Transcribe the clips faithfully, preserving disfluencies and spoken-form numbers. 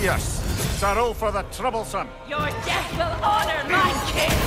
fierce. Sorrow for the troublesome. Your death will honor my king!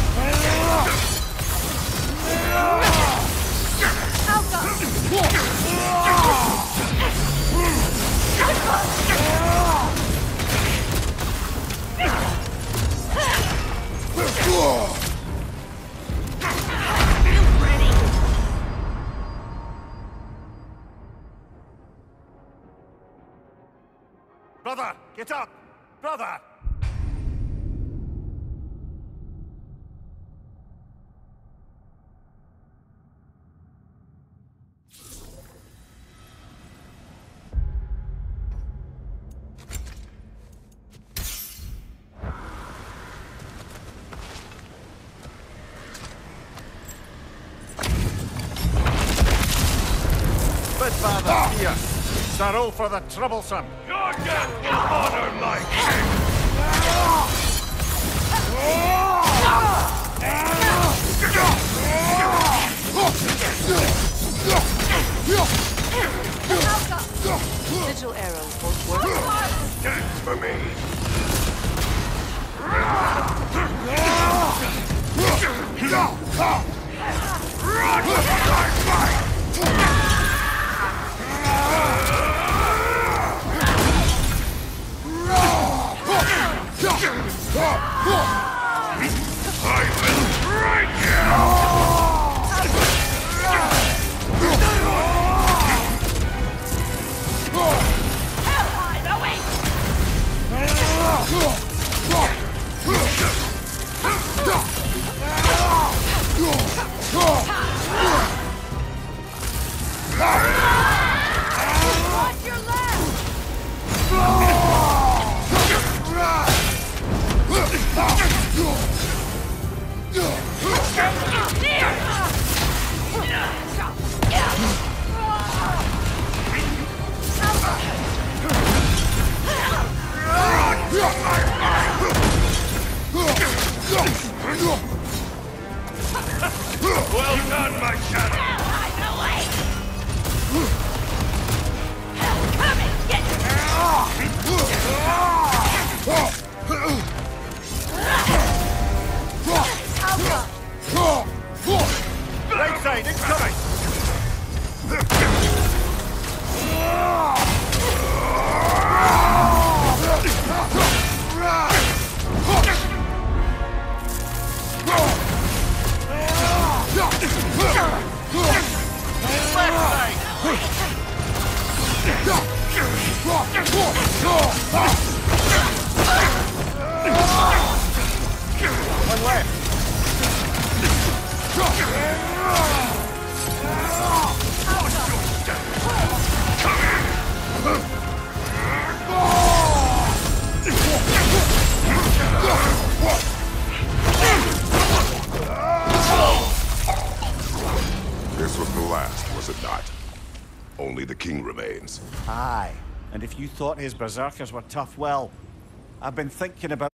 Brother, get up! Brother! Bid father fierce. Sorrow for the troublesome. Your death will honor my king! Sigil arrows won't work. Dance for me! Run with my fight! I will break you! Hellheim awaits! Watch your left! Well done, my shadow! Hellheim awaits! Come and get Right side, incoming! Left side! One left! This was the last, was it not? Only the king remains. Aye, and if you thought his berserkers were tough, well, I've been thinking about